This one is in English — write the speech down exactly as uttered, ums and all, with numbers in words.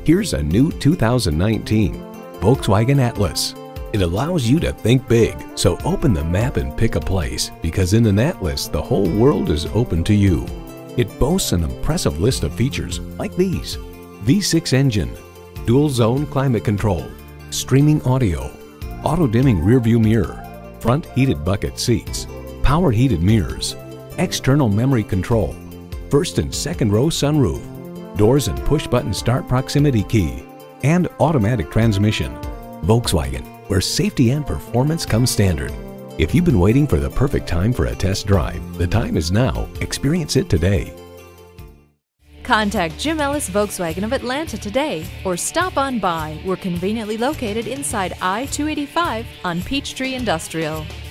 Here's a new two thousand nineteen Volkswagen Atlas. It allows you to think big, so open the map and pick a place, because in an Atlas, the whole world is open to you. It boasts an impressive list of features like these: V six engine, dual zone climate control, streaming audio, auto-dimming rearview mirror, front heated bucket seats, power heated mirrors, external memory control, first and second row sunroof, doors and push-button start proximity key, and automatic transmission. Volkswagen, where safety and performance come standard. If you've been waiting for the perfect time for a test drive, the time is now. Experience it today. Contact IJim Ellis Volkswagen of Atlanta today or stop on by. We're conveniently located inside I two eighty-five on Peachtree Industrial.